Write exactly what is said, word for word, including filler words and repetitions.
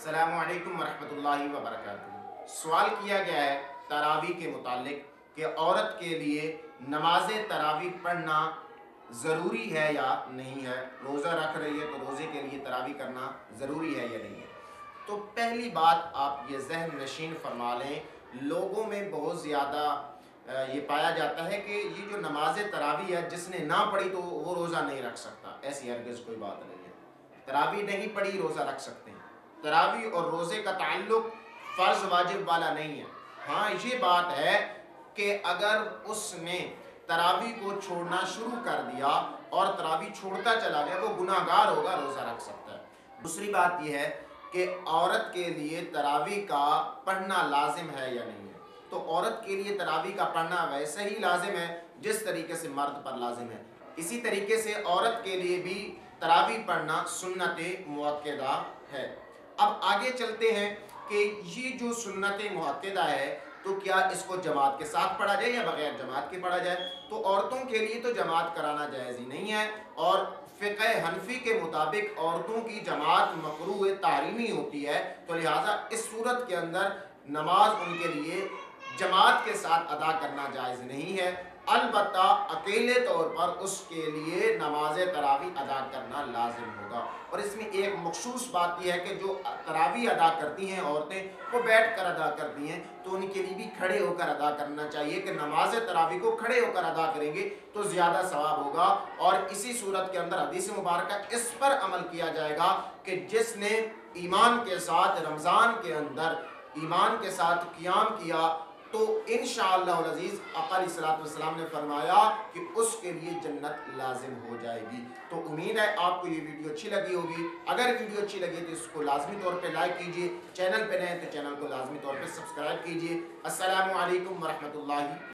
अस्सलामु अलैकुम वरहमतुल्लाहि वबरकातुहू। सवाल किया गया है तरावी के मुतालिक कि औरत के लिए नमाज तरावी पढ़ना ज़रूरी है या नहीं है। रोज़ा रख रही है तो रोज़े के लिए तरावी करना ज़रूरी है या नहीं है। तो पहली बात आप ये जहन नशीन फरमा लें, लोगों में बहुत ज़्यादा ये पाया जाता है कि ये जो नमाज तरावी है जिसने ना पढ़ी तो वो रोज़ा नहीं रख सकता। ऐसी हरगिज़ कोई बात नहीं है। तरावी नहीं पढ़ी रोज़ा रख सकते हैं। तरावी और रोज़े का ताल्लुक फ़र्ज़ वाजिब वाला नहीं है। हाँ, ये बात है कि अगर उसने तरावी को छोड़ना शुरू कर दिया और तरावी छोड़ता चला गया वो गुनाहगार होगा, रोज़ा रख सकता है। दूसरी बात यह है कि औरत के लिए तरावी का पढ़ना लाजिम है या नहीं है। तो औरत के लिए तरावी का पढ़ना वैसे ही लाजिम है जिस तरीके से मर्द पर लाजिम है। इसी तरीके से औरत के लिए भी तरावी पढ़ना सुन्नत मुअक्कदा है। अब आगे चलते हैं कि ये जो सुन्नत मुअक्कदा है तो क्या इसको जमात के साथ पढ़ा जाए या बगैर जमात के पढ़ा जाए। तो औरतों के लिए तो जमात कराना जायज़ ही नहीं है और फ़िक़्ह हनफ़ी के मुताबिक औरतों की जमात मकरूह तारीमी होती है। तो लिहाजा इस सूरत के अंदर नमाज उनके लिए जमात के साथ अदा करना जायज़ नहीं है। अलबत्ता अकेले तौर पर उसके लिए नमाज तरावी अदा करना लाजिम होगा। और इसमें एक मखसूस बात यह है कि जो तरावी अदा करती हैं औरतें वो बैठ कर अदा करती हैं तो उनके लिए भी खड़े होकर अदा करना चाहिए कि नमाज तरावी को खड़े होकर अदा करेंगे तो ज़्यादा सवाब होगा। और इसी सूरत के अंदर हदीस मुबारक इस पर अमल किया जाएगा कि जिसने ईमान के साथ रमज़ान के अंदर ईमान के साथ क़ियाम किया तो इंशाअल्लाह अज़ीज़ आका अलैहिस्सलातु वस्सलाम ने फरमाया कि उसके लिए जन्नत लाजिम हो जाएगी। तो उम्मीद है आपको ये वीडियो अच्छी लगी होगी। अगर वीडियो अच्छी लगी तो इसको लाजमी तौर पे लाइक कीजिए, चैनल पे नए तो चैनल को लाजमी तौर पे सब्सक्राइब कीजिए। अस्सलामु अलैकुम वरहमतुल्लाहि